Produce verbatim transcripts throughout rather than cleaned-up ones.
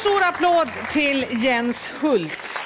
stor applåd till Jens Hult.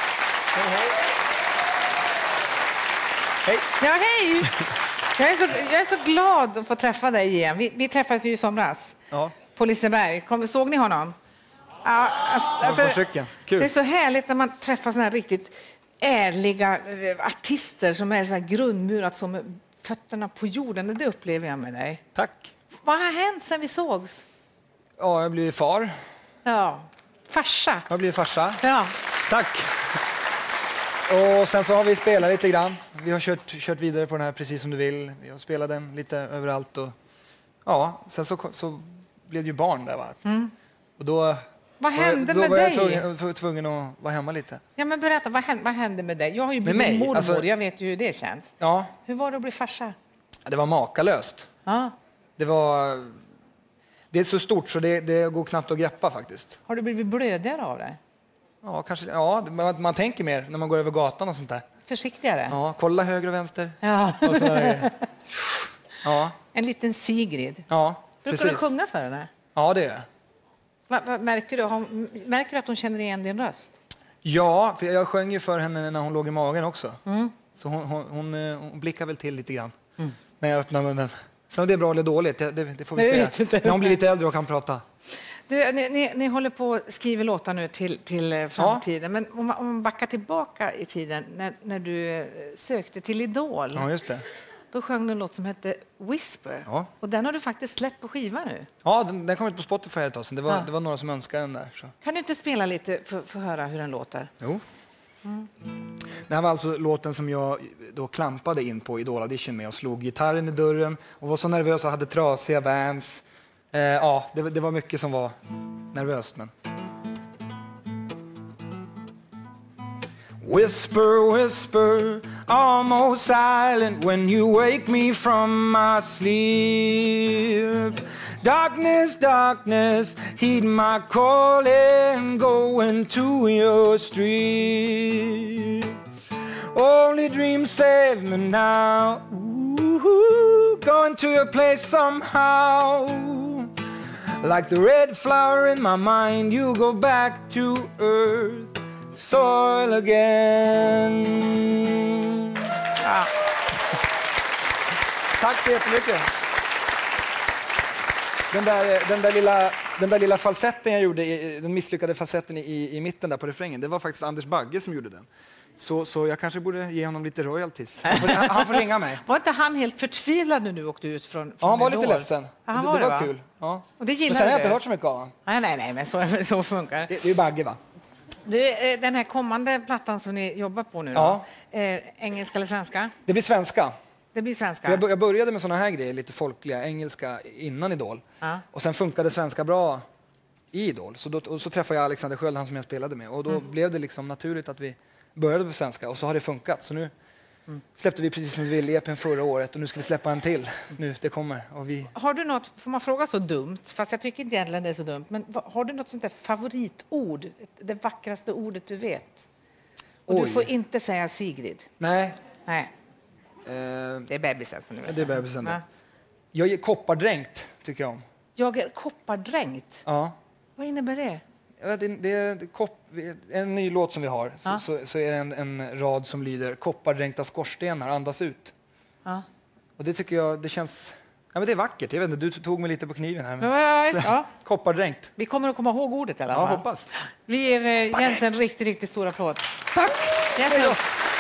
Hej. Ja, hej. Jag är, så, jag är så glad att få träffa dig igen. Vi, vi träffades ju i somras Ja. på Liseberg. Kom, såg ni honom? Ja, alltså, alltså, Kul. det är så härligt när man träffar såna här riktigt ärliga eh, artister som är så här grundmurat som med fötterna på jorden. Det upplever jag med dig. Tack. Vad har hänt sen vi sågs? Ja, jag blir far. Ja, farsa. Jag blir farsa. Ja. Tack. Och sen så har vi spelat lite grann. Vi har kört, kört vidare på den här Precis som du vill. Vi har spelat den lite överallt. Och, ja, sen så, så blev det ju barn där, va? Mm. Och då, vad hände då med var jag dig? tvungen, tvungen, tvungen att vara hemma lite. Ja, men berätta, vad hände, vad hände med dig? Jag har ju blivit mig? mormor, Alltså, jag vet ju hur det känns. Ja. Hur var det att bli farsa? Det var makalöst. Ja. Det var... Det är så stort så det, det går knappt att greppa faktiskt. Har du blivit blödigare av det? Ja, kanske. Ja, man, man tänker mer när man går över gatan och sånt där. Försiktigare? Ja, kolla höger och vänster. Ja. Och så är, ja. En liten Sigrid. Ja, brukar precis. du sjunga för henne? Ja, det är va, va, märker, du, hon, märker du att hon känner igen din röst? Ja, för jag sjöng ju för henne när hon låg i magen också. Mm. Så hon, hon, hon, hon blickar väl till lite grann mm. när jag öppnar munnen. Sen om det är bra eller dåligt, det, det, det får vi Nej, se. När hon blir lite äldre och kan prata. Du, ni, ni, ni håller på att skriva låtar nu till, till framtiden. Ja. Men om man, om man backar tillbaka i tiden, när, när du sökte till Idol. Ja, just det. Då sjöng du en låt som hette Whisper. Ja. Och den har du faktiskt släppt på skiva nu. Ja, den, den kom ut på Spotify ett tag sedan. Det var, ja. det var några som önskade den där. Så. Kan du inte spela lite för att höra hur den låter? Jo. Mm. Det här var alltså låten som jag då klampade in på Idol Audition med och slog gitarren i dörren och var så nervös och hade trasiga Vans. Eh, ja, det, det var mycket som var nervöst, men... Whisper, whisper, almost silent when you wake me from my sleep. Darkness, darkness, heed my calling, go into your street. Only dreams save me now. Ooh, going to your place somehow. Like the red flower in my mind, you go back to earth, soil again. Ja. Tack så jättemycket. Den där, den där, lilla, den där lilla falsetten jag gjorde, den misslyckade falsetten i, i mitten där på refrängen, det var faktiskt Anders Bagge som gjorde den. Så, så jag kanske borde ge honom lite royalties. Han får, han får ringa mig. Var inte han helt förtvivlad när du åkte ut från, från Ja, han var Idol? lite ledsen. Ja, han det, var det var det, kul. Ja. Och det gillar men sen har jag du? inte hört så mycket av honom. Nej, nej, nej, men så, så funkar det. Det, det är ju Bagge, va? Du, den här kommande plattan som ni jobbar på nu då, ja. eh, engelska eller svenska? Det blir svenska. Det blir svenska. Jag, jag började med såna här grejer, lite folkliga, engelska innan Idol. Ja. Och sen funkade svenska bra i Idol. Så, då, och så träffade jag Alexander Sköld, han som jag spelade med. Och då mm. blev det liksom naturligt att vi började på svenska. Och så har det funkat. Så nu mm. släppte vi Precis som vi vill E P:n förra året. Och nu ska vi släppa en till. Nu, det kommer. Och vi... Har du något, får man fråga så dumt, fast jag tycker inte egentligen det är så dumt. Men har du något sånt där favoritord? Det vackraste ordet du vet? Och Oj. du får inte säga Sigrid. Nej. Nej. Eh, det är bebisen som du vet. Det är bebisen. Ja. Jag är koppardränkt, tycker jag om. Jag är koppardränkt? Ja. Vad innebär det? Ja, det, det är kopp, en ny låt som vi har. Så, ja. så, så är det en, en rad som lyder koppardränkta skorstenar, andas ut. Ja. Och det tycker jag, det känns... Ja, men det är vackert. Jag vet inte, du tog mig lite på kniven här. Men... Ja, just, ja. Koppardränkt. Vi kommer att komma ihåg ordet i alla fall. Ja, hoppas. Vi ger Jens en riktigt, riktigt stor applåd. Tack! Jens.